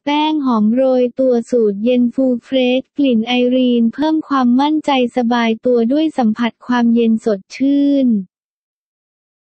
แป้งหอมโรยตัวสูตรเย็นฟูเฟรชกลิ่นไอรีนเพิ่มความมั่นใจสบายตัวด้วยสัมผัสความเย็นสดชื่น